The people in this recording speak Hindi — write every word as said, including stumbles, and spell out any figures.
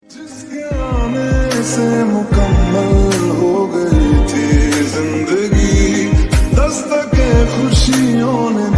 जिसके आने से मुकम्मल हो गई थी जिंदगी, दस्तके खुशियों ने